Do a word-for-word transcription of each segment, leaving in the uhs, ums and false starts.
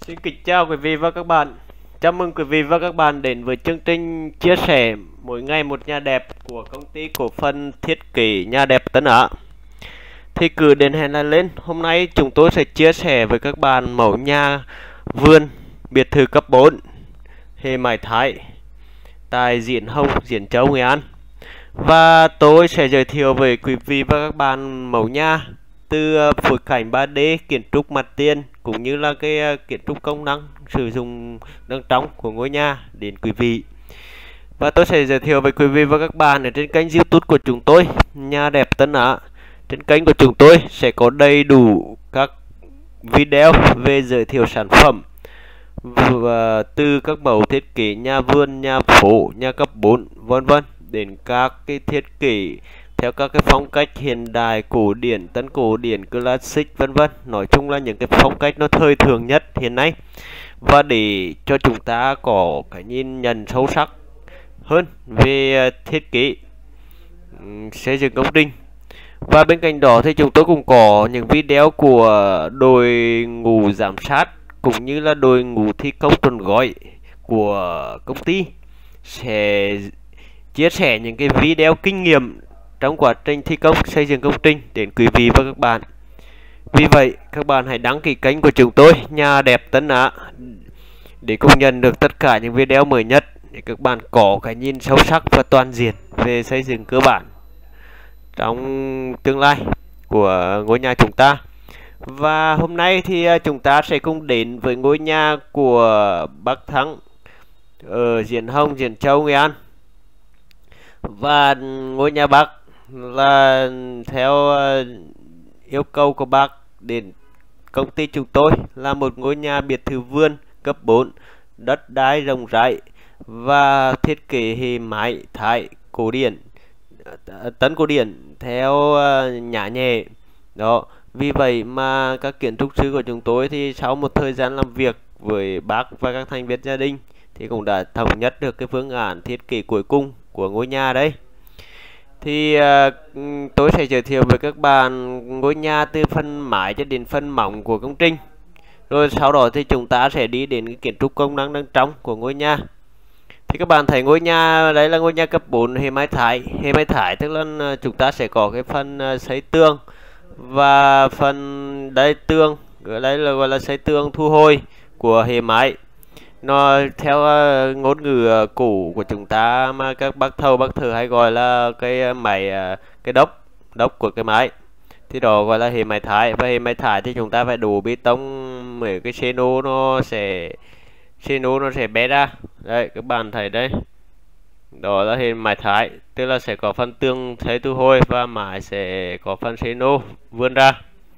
Xin kính chào quý vị và các bạn. Chào mừng quý vị và các bạn đến với chương trình chia sẻ mỗi ngày một nhà đẹp của công ty cổ phần thiết kế nhà đẹp Tân Á. Thì cứ đến hẹn lại lên, hôm nay chúng tôi sẽ chia sẻ với các bạn mẫu nhà vườn biệt thự cấp bốn hệ Mãi Thái tại Diễn Hồng, Diễn Châu, Nghệ An. Và tôi sẽ giới thiệu với quý vị và các bạn mẫu nhà từ phối cảnh ba D, kiến trúc mặt tiền cũng như là cái kiến trúc công năng sử dụng nâng trong của ngôi nhà đến quý vị. Và tôi sẽ giới thiệu với quý vị và các bạn ở trên kênh YouTube của chúng tôi, Nhà Đẹp Tân Á. Trên kênh của chúng tôi sẽ có đầy đủ các video về giới thiệu sản phẩm và từ các mẫu thiết kế nhà vườn, nhà phố, nhà cấp bốn, vân vân đến các cái thiết kế theo các cái phong cách hiện đại, cổ điển, tân cổ điển, classic, vân vân. Nói chung là những cái phong cách nó thời thượng nhất hiện nay, và để cho chúng ta có cái nhìn nhận sâu sắc hơn về thiết kế xây dựng công trình. Và bên cạnh đó thì chúng tôi cũng có những video của đội ngũ giám sát cũng như là đội ngũ thi công trọn gói của công ty sẽ chia sẻ những cái video kinh nghiệm trong quá trình thi công xây dựng công trình đến quý vị và các bạn. Vì vậy các bạn hãy đăng ký kênh của chúng tôi, Nhà Đẹp Tân Á, để cùng nhận được tất cả những video mới nhất, để các bạn có cái nhìn sâu sắc và toàn diện về xây dựng cơ bản trong tương lai của ngôi nhà chúng ta. Và hôm nay thì chúng ta sẽ cùng đến với ngôi nhà của bác Thắng ở Diễn Hồng, Diễn Châu, Nghệ An. Và ngôi nhà bác là theo yêu cầu của bác đến công ty chúng tôi là một ngôi nhà biệt thự vườn cấp bốn, đất đai rộng rãi và thiết kế hệ Mãi Thái cổ điển, tân cổ điển theo nhã nhẹ đó. Vì vậy mà các kiến trúc sư của chúng tôi thì sau một thời gian làm việc với bác và các thành viên gia đình thì cũng đã thống nhất được cái phương án thiết kế cuối cùng của ngôi nhà đấy. Thì uh, tôi sẽ giới thiệu với các bạn ngôi nhà từ phần mái cho đến phần mỏng của công trình. Rồi sau đó thì chúng ta sẽ đi đến cái kiến trúc công năng bên trong của ngôi nhà. Thì các bạn thấy ngôi nhà đấy là ngôi nhà cấp bốn hệ Mãi Thái. Hệ Mãi Thái tức là chúng ta sẽ có cái phần xây tường và phần đây tường, đây là gọi là xây tường thu hồi của hệ Mãi. Nó theo uh, ngôn ngữ uh, cũ của chúng ta mà các bác thầu bác thợ hay gọi là cái máy uh, cái đốc đốc của cái máy, thì đó gọi là hệ Mãi Thái. Và hệ Mãi Thái thì chúng ta phải đổ bê tông, mấy cái xê nô nó sẽ xê nô nó sẽ bé ra. Đây các bạn thấy đây, đó là hệ Mãi Thái, tức là sẽ có phần tường xây thu hồi và mái sẽ có phần xê nô vươn ra.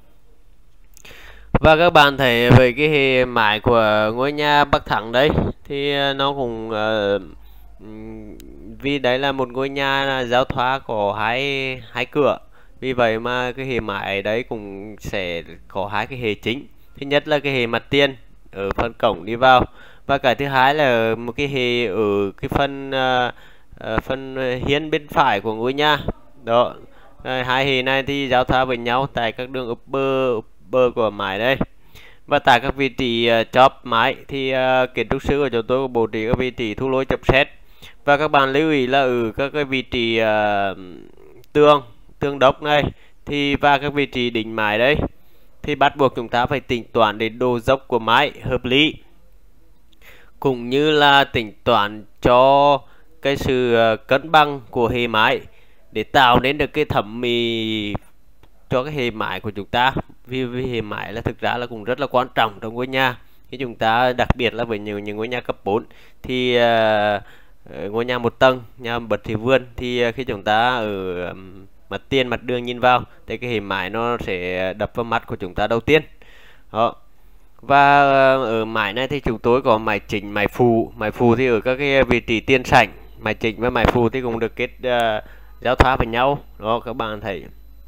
Và các bạn thấy về cái hệ mái của ngôi nhà Bắc Thắng đấy thì nó cũng uh, vì đấy là một ngôi nhà giao thoa có hai hai cửa, vì vậy mà cái hệ mái đấy cũng sẽ có hai cái hệ chính. Thứ nhất là cái hệ mặt tiền ở phần cổng đi vào, và cái thứ hai là một cái hệ ở cái phần uh, uh, phần hiên bên phải của ngôi nhà đó. Hai hệ này thì giao thoa với nhau tại các đường upper bờ của mái đây. Và tại các vị trí uh, chóp mái thì uh, kiến trúc sư của chúng tôi bố trí các vị trí thu lôi chập xét. Và các bạn lưu ý là ở các cái vị trí uh, tường tường đốc này thì và các vị trí đỉnh mái đấy thì bắt buộc chúng ta phải tính toán đến độ dốc của mái hợp lý, cũng như là tính toán cho cái sự uh, cân bằng của hệ mái để tạo nên được cái thẩm mỹ cho cái hệ mái của chúng ta. Vì, vì hệ mái là thực ra là cũng rất là quan trọng trong ngôi nhà khi chúng ta, đặc biệt là với những, những ngôi nhà cấp bốn thì uh, ngôi nhà một tầng, nhà bậc thềm vườn thì uh, khi chúng ta ở um, mặt tiền mặt đường nhìn vào thì cái hệ mái nó sẽ đập vào mắt của chúng ta đầu tiên đó. Và uh, ở mái này thì chúng tôi có mái chính, mái phụ. Mái phụ thì ở các cái vị trí tiền sảnh, mái chính và mái phụ thì cũng được kết uh, giao thoa với nhau đó, các bạn thấy.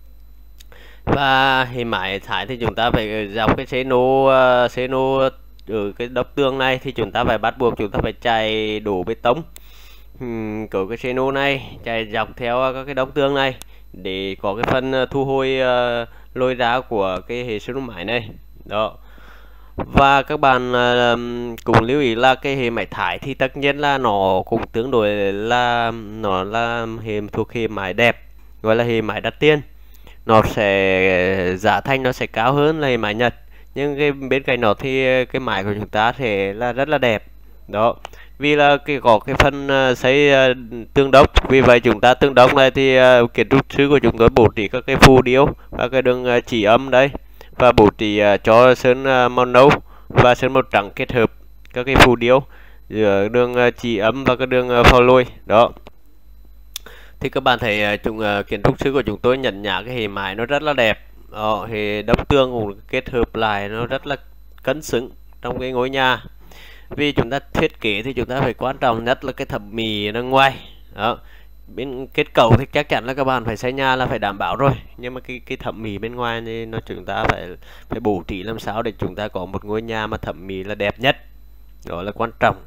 Và hệ Mãi Thái thì chúng ta phải dọc cái xê nô uh, xê nô ở cái đốc tường này thì chúng ta phải bắt buộc chúng ta phải chạy đổ bê tông uhm, của cái xê nô này chạy dọc theo các cái đốc tường này để có cái phần thu hồi uh, lôi ra của cái hệ số mái này đó. Và các bạn uh, cũng lưu ý là cái hệ máy thái thì tất nhiên là nó cũng tương đối là nó là hệ thuộc hệ máy đẹp, gọi là hệ máy đắt tiền, nó sẽ giá thành nó sẽ cao hơn là hệ máy Nhật, nhưng cái bên cạnh nó thì cái máy của chúng ta sẽ là rất là đẹp đó, vì là cái có cái phần uh, xây uh, tương đốc. Vì vậy chúng ta tương đốc này thì uh, kiến trúc sư của chúng tôi bố trí các cái phù điêu và cái đường uh, chỉ âm đấy, và bố trí uh, cho sơn uh, màu nâu và sơn màu trắng kết hợp các cái phù điêu giữa đường uh, chỉ âm và cái đường uh, phao lôi đó. Thì các bạn thấy uh, chúng uh, kiến trúc sư của chúng tôi nhận nhả cái hệ mái nó rất là đẹp đó, hệ đốc tường cũng kết hợp lại nó rất là cân xứng trong cái ngôi nhà. Vì chúng ta thiết kế thì chúng ta phải quan trọng nhất là cái thẩm mỹ ở ngoài đó. Bên kết cấu thì chắc chắn là các bạn phải xây nhà là phải đảm bảo rồi, nhưng mà cái cái thẩm mỹ bên ngoài thì nó chúng ta phải phải bố trí làm sao để chúng ta có một ngôi nhà mà thẩm mỹ là đẹp nhất, đó là quan trọng.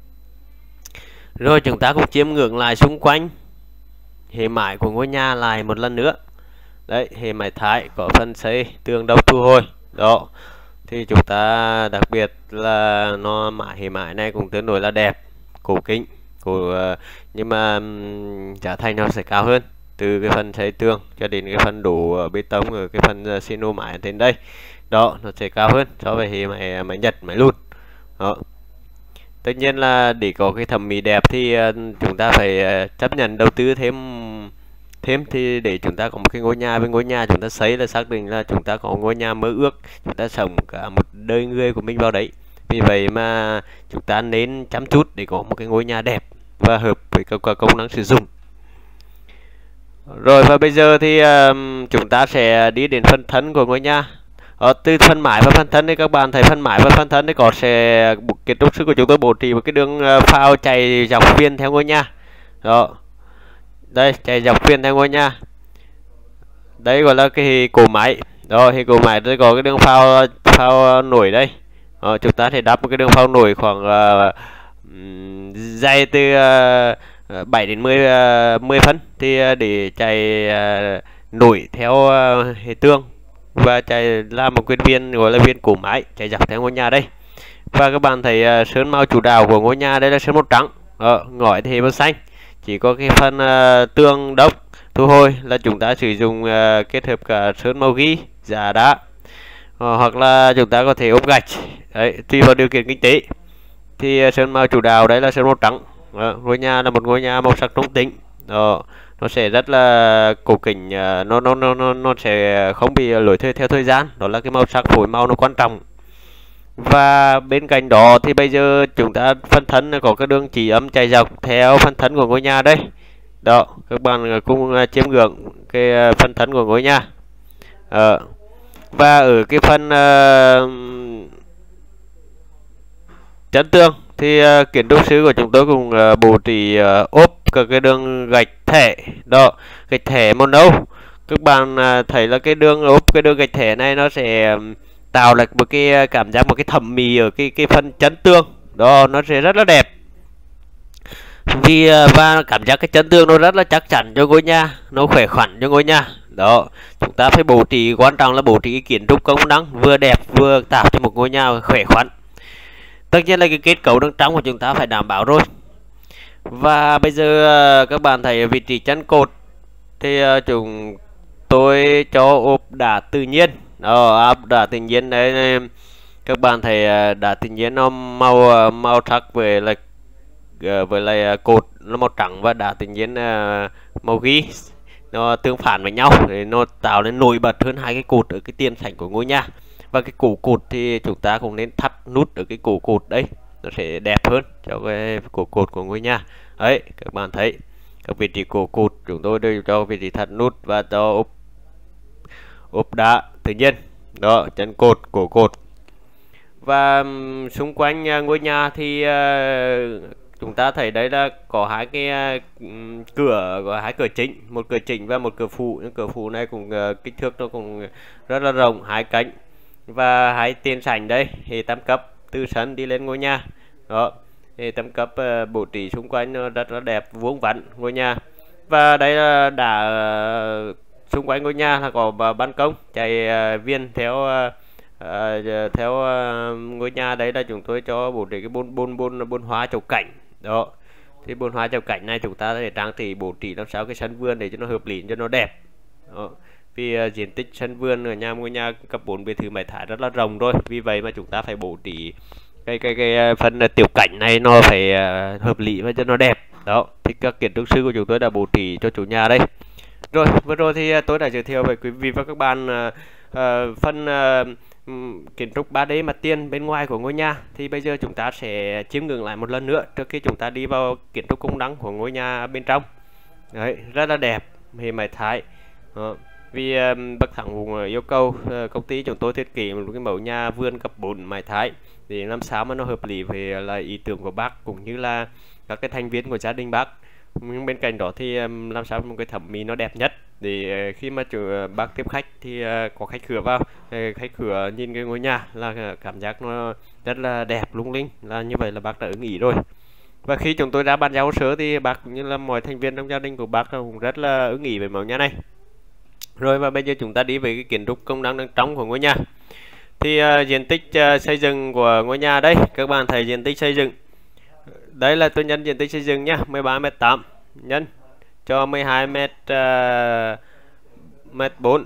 Rồi chúng ta cũng chiêm ngưỡng lại xung quanh hệ mái của ngôi nhà lại một lần nữa. Đấy, hệ mái thái có phần xây tường đốc thu hồi đó, thì chúng ta đặc biệt là nó mái hệ mái này cũng tương đối là đẹp, cổ kính của, nhưng mà giá thành nó sẽ cao hơn, từ cái phần xây tường cho đến cái phần đổ bê tông ở cái phần sino mái đến đây đó, nó sẽ cao hơn so với hệ mái máy Nhật, máy lùn đó. Tất nhiên là để có cái thẩm mỹ đẹp thì chúng ta phải chấp nhận đầu tư thêm thêm thì để chúng ta có một cái ngôi nhà, với ngôi nhà chúng ta xây là xác định là chúng ta có ngôi nhà mơ ước, chúng ta sống cả một đời người của mình vào đấy. Vì vậy mà chúng ta nên chăm chút để có một cái ngôi nhà đẹp và hợp với các công năng sử dụng. Rồi và bây giờ thì uh, chúng ta sẽ đi đến phần thân của ngôi nhà. Ở từ phần mái và phần thân thì các bạn thấy phần mái và phần thân thì có sẽ kiến trúc sư của chúng tôi bố trí một cái đường phao chạy dọc viền theo ngôi nhà đó. Đây, chạy dọc viền theo ngôi nhà, đây gọi là cái cổ máy đó. Thì cổ máy đây có cái đường phao phao nổi đây đó, chúng ta thể đắp một cái đường phao nổi khoảng uh, dày từ uh, bảy đến mười uh, mười phân thì uh, để chạy uh, nổi theo uh, hệ tương và chạy làm một cái viên gọi là viên cổ máy chạy dọc theo ngôi nhà đây. Và các bạn thấy uh, sơn màu chủ đạo của ngôi nhà đây là sơn màu trắng, uh, ngói thì màu xanh, chỉ có cái phần uh, tường đốc thu hồi là chúng ta sử dụng uh, kết hợp cả sơn màu ghi, giả đá, uh, hoặc là chúng ta có thể ốp gạch đấy, tùy vào điều kiện kinh tế. Thì uh, sơn màu chủ đạo đấy là sơn màu trắng. Uh, ngôi nhà là một ngôi nhà màu sắc trung tính đó, nó sẽ rất là cổ kính, uh, nó nó nó nó nó sẽ không bị lỗi thời theo thời gian, đó là cái màu sắc phối màu nó quan trọng. Và bên cạnh đó thì bây giờ chúng ta phân thân có cái đường chỉ âm chạy dọc theo phân thân của ngôi nhà đây đó, các bạn cùng chiêm ngưỡng cái phân thân của ngôi nhà. à, và ở cái phần uh, chân tường thì uh, kiến trúc sư của chúng tôi cũng uh, bố trí uh, ốp các cái đường gạch thẻ đó, gạch thẻ màu nâu. Các bạn uh, thấy là cái đường ốp cái đường gạch thẻ này nó sẽ tạo lại một cái cảm giác, một cái thẩm mỹ ở cái cái phần chân tường đó, nó sẽ rất là đẹp. Vì và cảm giác cái chân tường nó rất là chắc chắn cho ngôi nhà, nó khỏe khoắn cho ngôi nhà đó. Chúng ta phải bố trí, quan trọng là bố trí cái kiến trúc công năng vừa đẹp vừa tạo cho một ngôi nhà khỏe khoắn. Tất nhiên là cái kết cấu bên trong của chúng ta phải đảm bảo rồi. Và bây giờ các bạn thấy vị trí chân cột thì chúng tôi cho ốp đá tự nhiên đó, ốp đá tự nhiên đấy. Các bạn thấy đá tự nhiên nó màu màu sắc với là với lại cột nó màu trắng và đá tự nhiên màu ghi nó tương phản với nhau để nó tạo nên nổi bật hơn hai cái cột ở cái tiền sảnh của ngôi nhà. Và cái cổ cột thì chúng ta cũng nên thắt nút ở cái cổ cột đấy, nó sẽ đẹp hơn cho cái cổ cột của ngôi nhà đấy. Các bạn thấy các vị trí cổ cột chúng tôi đều cho vị trí thắt nút và cho ốp ốp đá tự nhiên đó, chân cột, cổ cột. Và um, xung quanh uh, ngôi nhà thì uh, chúng ta thấy đấy là có hai cái uh, cửa, có hai cửa chính, một cửa chính và một cửa phụ. Những cửa phụ này cũng uh, kích thước nó cũng rất là rộng, hai cánh và hai tiền sảnh đây, hệ tam cấp từ sân đi lên ngôi nhà đó. Hệ tam cấp uh, bố trí xung quanh nó rất là đẹp, vuông vắn ngôi nhà. Và đây là đã uh, xung quanh ngôi nhà là có ban công chạy uh, viên theo uh, À, theo uh, ngôi nhà đấy là chúng tôi cho bố trí cái bồn bồn bồn bồn hoa chậu cảnh đó. Thì bồn hoa chậu cảnh này chúng ta để trang trí bố trí làm sao cái sân vườn để cho nó hợp lý, cho nó đẹp đó. Vì uh, diện tích sân vườn ở nhà ngôi nhà cấp bốn biệt thự mái Thái rất là rộng rồi, vì vậy mà chúng ta phải bố trí cái cái cái phần tiểu cảnh này nó phải uh, hợp lý và cho nó đẹp đó. Thì các kiến trúc sư của chúng tôi đã bố trí cho chủ nhà đây. Rồi vừa rồi thì uh, tôi đã giới thiệu với quý vị và các bạn uh, uh, phần uh, kiến trúc ba D mặt tiền bên ngoài của ngôi nhà. Thì bây giờ chúng ta sẽ chiêm ngưỡng lại một lần nữa trước khi chúng ta đi vào kiến trúc công năng của ngôi nhà bên trong. Đấy, rất là đẹp, hệ mái Thái. Đó. Vì um, bác Thắng cũng yêu cầu uh, công ty chúng tôi thiết kế một cái mẫu nhà vườn cấp bốn mái Thái để làm sao mà nó hợp lý về là ý tưởng của bác cũng như là các cái thành viên của gia đình bác. Nhưng bên cạnh đó thì um, làm sao một cái thẩm mỹ nó đẹp nhất để uh, khi mà chủ uh, bác tiếp khách thì uh, có khách cửa vào, uh, khách cửa nhìn cái ngôi nhà là uh, cảm giác nó rất là đẹp lung linh, là như vậy là bác đã ưng ý rồi. Và khi chúng tôi đã bàn giao hồ sơ thì bác cũng như là mọi thành viên trong gia đình của bác cũng rất là ưng ý về mẫu nhà này. Rồi và bây giờ chúng ta đi về cái kiến trúc công năng bên trong của ngôi nhà. Thì uh, diện tích uh, xây dựng của ngôi nhà đây, các bạn thấy diện tích xây dựng. Đây là tôi nhân diện tích xây dựng nhá, mười ba mét tám nhân cho mười hai mét uh, mét bốn.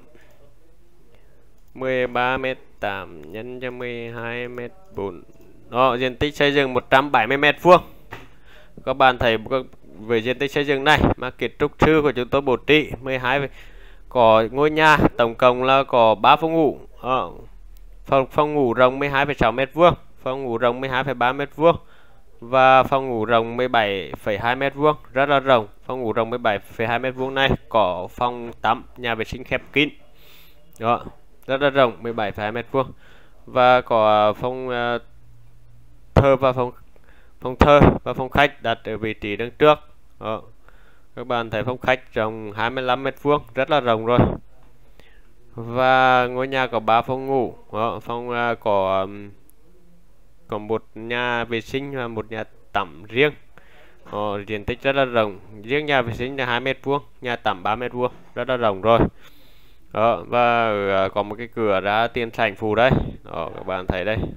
mười ba mét tám nhân cho mười hai mét bốn. Đó, diện tích xây dựng một trăm bảy mươi mét vuông. Các bạn thấy về diện tích xây dựng này mà kiến trúc sư của chúng tôi bố trí mười hai, có ngôi nhà tổng cộng là có ba phòng ngủ. Đó. Phòng phòng ngủ rộng mười hai phẩy sáu mét vuông, phòng ngủ rộng mười hai phẩy ba mét vuông và phòng ngủ rộng mười bảy phẩy hai mét vuông, rất là rộng. Phòng ngủ rộng mười bảy phẩy hai mét vuông này có phòng tắm, nhà vệ sinh khép kín. Đó, rất là rộng, mười bảy phẩy hai mét vuông và có phòng uh, thờ và phòng phòng thờ và phòng khách đặt ở vị trí đằng trước. Đó. Các bạn thấy phòng khách rộng hai mươi lăm mét vuông, rất là rộng rồi. Và ngôi nhà có ba phòng ngủ. Đó. Phòng uh, có um, có một nhà vệ sinh và một nhà tắm riêng. Đó. Diện tích rất là rộng. Riêng nhà vệ sinh là hai mét vuông, nhà tắm ba mét vuông, rất là rộng rồi. Đó. Và uh, có một cái cửa ra tiền sảnh phụ đây. Đó, các bạn thấy đây.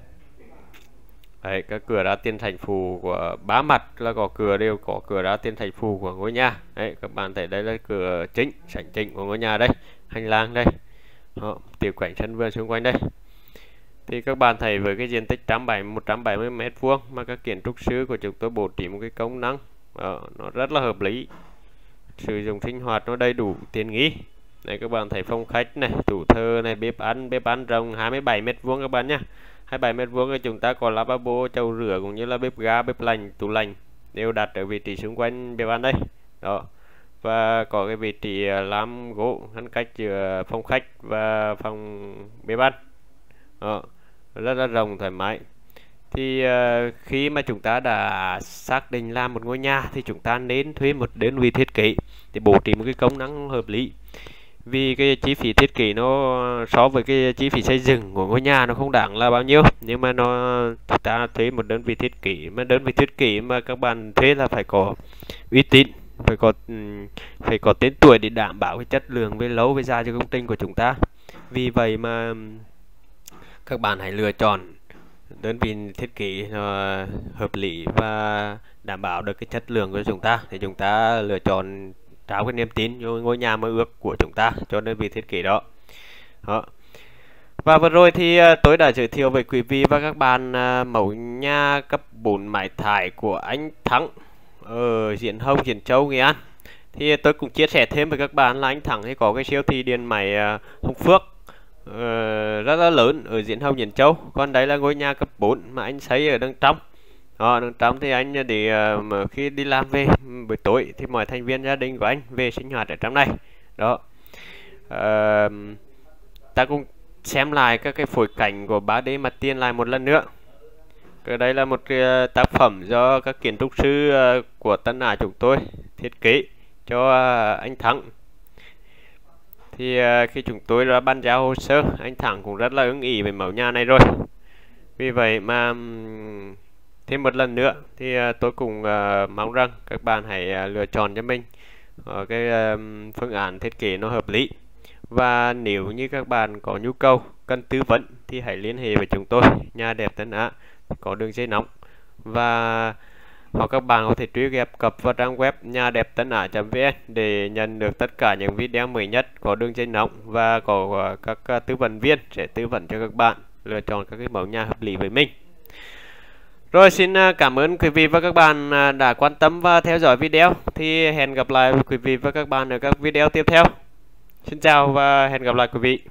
Đấy, các cửa ra tiền thành phụ của ba mặt là có cửa đều có cửa ra tiền thành phụ của ngôi nhà. Đấy, các bạn thấy đây là cửa chính, sảnh chính của ngôi nhà đây, hành lang đây. Đó, tiểu cảnh sân vườn xung quanh đây. Thì các bạn thấy với cái diện tích một trăm bảy mươi mét vuông mà các kiến trúc sư của chúng tôi bố trí một cái công năng đó, nó rất là hợp lý, sử dụng sinh hoạt nó đầy đủ tiện nghi. Đây các bạn thấy phòng khách này, tủ thờ này, bếp ăn, bếp ăn rộng hai mươi bảy mét vuông các bạn nhé. hai mươi bảy mét vuông thì chúng ta có lavabo, chậu rửa cũng như là bếp ga, bếp lạnh, tủ lạnh đều đặt ở vị trí xung quanh bếp ăn đây. Đó. Và có cái vị trí làm gỗ ngăn cách giữa phòng khách và phòng bếp ăn. Đó. Rất là rộng thoải mái. Thì uh, khi mà chúng ta đã xác định làm một ngôi nhà thì chúng ta nên thuê một đơn vị thiết kế để bố trí một cái công năng hợp lý. Vì cái chi phí thiết kế nó so với cái chi phí xây dựng của ngôi nhà nó không đáng là bao nhiêu, nhưng mà nó chúng ta thuê một đơn vị thiết kế, mà đơn vị thiết kế mà các bạn thuê là phải có uy tín, phải có phải có tên tuổi để đảm bảo cái chất lượng về lâu về dài cho công trình của chúng ta. Vì vậy mà các bạn hãy lựa chọn đơn vị thiết kế hợp lý và đảm bảo được cái chất lượng của chúng ta thì chúng ta lựa chọn trao cái niềm tin vô ngôi nhà mơ ước của chúng ta cho đơn vị thiết kế đó. Đó. Và vừa rồi thì uh, tôi đã giới thiệu với quý vị và các bạn uh, mẫu nhà cấp bốn mái Thái của anh Thắng ở Diễn Hồng, Diễn Châu, Nghệ An. Thì tôi cũng chia sẻ thêm với các bạn là anh Thắng thì có cái siêu thị điện máy uh, Hồng Phước uh, rất là lớn ở Diễn Hồng, Diễn Châu. Còn đấy là ngôi nhà cấp bốn mà anh xây ở đằng trong. Đó, đằng trong thì anh để uh, khi đi làm về buổi tối thì mọi thành viên gia đình của anh về sinh hoạt ở trong này. Đó. Uh, ta cũng xem lại các cái phối cảnh của ba D mặt tiền lại một lần nữa. Cái đây là một cái tác phẩm do các kiến trúc sư uh, của Tân Á chúng tôi thiết kế cho uh, anh Thắng. Thì uh, khi chúng tôi đã bàn giao hồ sơ, anh Thắng cũng rất là ưng ý về mẫu nhà này rồi. Vì vậy mà um, thêm một lần nữa thì uh, tôi cũng uh, mong rằng các bạn hãy uh, lựa chọn cho mình uh, cái uh, phương án thiết kế nó hợp lý. Và nếu như các bạn có nhu cầu cần tư vấn thì hãy liên hệ với chúng tôi, Nhà Đẹp Tân Á, có đường dây nóng, và hoặc các bạn có thể truy cập vào trang web nhà đẹp tân á chấm vn để nhận được tất cả những video mới nhất, có đường dây nóng và có các tư vấn viên sẽ tư vấn cho các bạn lựa chọn các cái mẫu nhà hợp lý với mình. Rồi, xin cảm ơn quý vị và các bạn đã quan tâm và theo dõi video. Thì hẹn gặp lại quý vị và các bạn ở các video tiếp theo. Xin chào và hẹn gặp lại quý vị.